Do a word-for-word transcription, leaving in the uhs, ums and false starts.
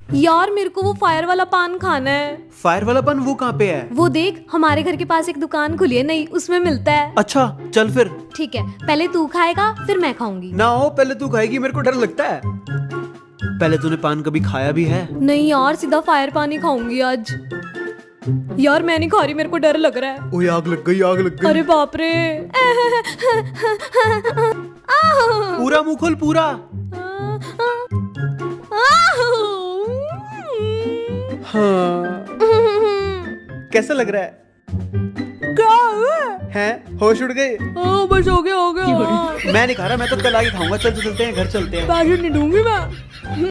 यार मेरे को वो फायर वाला पान खाना है। फायर वाला पान वो कहाँ पे है? वो देख, हमारे घर के पास एक दुकान खुली है नई, उसमें मिलता है। अच्छा चल फिर। ठीक है, पहले तू खाएगा फिर मैं खाऊंगी। ना हो, पहले तू खाएगी, मेरे को डर लगता है। पहले तूने पान कभी खाया भी है? नहीं यार, सीधा फायर पान ही खाऊंगी आज। यार मैं नहीं खा रही, मेरे को डर लग रहा है। ओए आग लग गई, आग लग गई। अरे बाप रे। पूरा मुंह खोल, पूरा। हाँ। कैसा लग रहा है? क्या हुआ? हैं? होश उड़ गए? हाँ बस हो गया हो गया। मैं नहीं खा रहा, मैं तो कल आके खाऊंगा। चल चलते हैं, घर चलते हैं। पैसे नहीं दूंगी मैं।